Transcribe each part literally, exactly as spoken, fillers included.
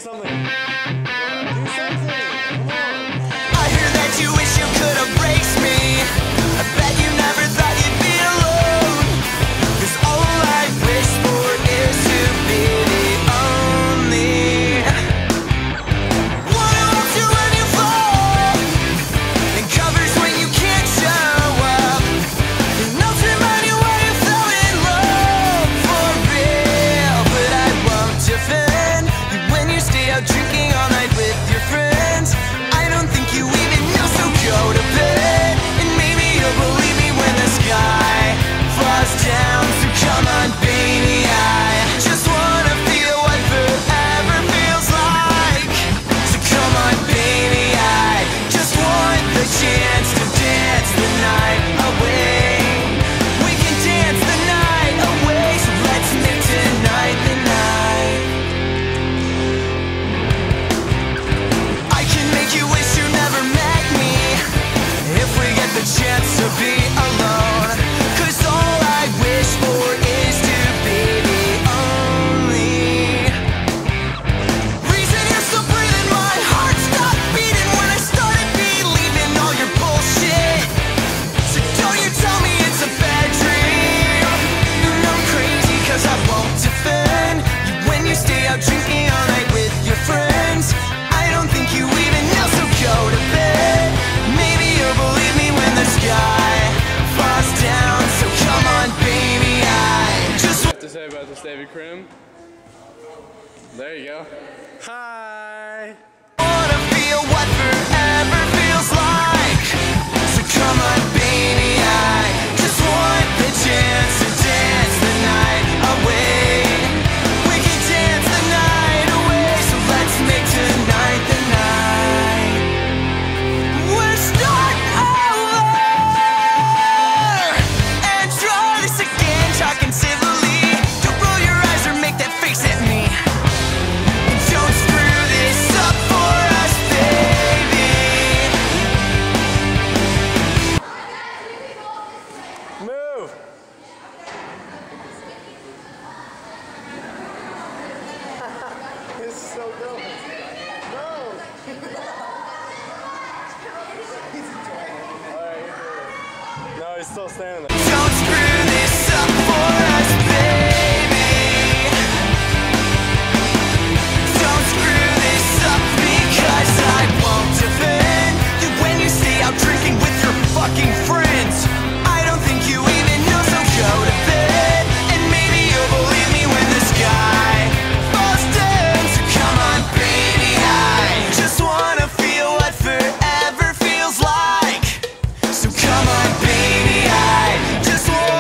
Something. Do something. Come on. I hear that you wish you could erase me. I bet you never thought you'd be alone. 'Cause all I wish for is to be the only one who helps you when you fall, and covers when you can't show up, and helps remind you why you fell in love for real. But I won't defend you when you stay out drinking all night with your friends. I don't think you even know, so go to bed, and maybe you'll believe me when the sky falls down. So come on, baby, I just wanna feel what forever feels like. So come on, baby, I just want the chance to dance the night away. We can dance the night away, so let's make tonight the night. I can make you wish you never met me, if we get the chance to be alone. 'Cause all I wish for is to be the only reason you're still breathing. My heart stopped beating when I started believing all your bullshit. So don't you tell me it's a bad dream. And I'm crazy 'cause I won't defend you when you stay out drinking all night with your friends. I don't think you even know, so go to bed. Maybe you'll believe me when the sky falls down. So come on, baby, I just What to say about this, David Krim? There you go. Hi. wanna feel what forever feels like. So come on, baby, I just want the chance to dance the night away. We can dance the night away, so let's make tonight the night. We'll start over and try this again, talking civilly. Don't roll your eyes or make that face at me. Don't screw this up for us, baby. Move. This is so dope. No. Alright, no, he's still standing there. Don't screw this up for us, baby. Don't screw this up, because I won't defend you when you stay out drinking with your fucking friends. I don't think you even know, so go to bed, and maybe you'll believe me when the sky falls down. So come on, baby, I just wanna feel what forever feels like. So come on, baby, I just want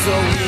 so we